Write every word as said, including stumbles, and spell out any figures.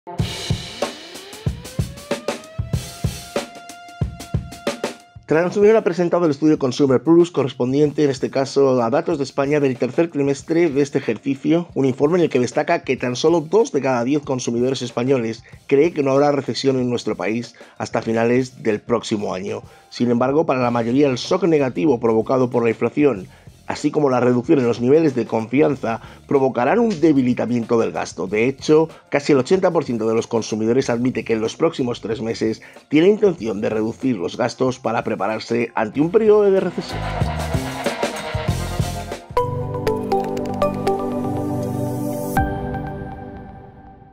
Transunion ha presentado el estudio Consumer Plus, correspondiente en este caso a datos de España del tercer trimestre de este ejercicio, un informe en el que destaca que tan solo dos de cada diez consumidores españoles cree que no habrá recesión en nuestro país hasta finales del próximo año. Sin embargo, para la mayoría el shock negativo provocado por la inflación, así como la reducción en los niveles de confianza, provocarán un debilitamiento del gasto. De hecho, casi el ochenta por ciento de los consumidores admite que en los próximos tres meses tiene intención de reducir los gastos para prepararse ante un periodo de recesión.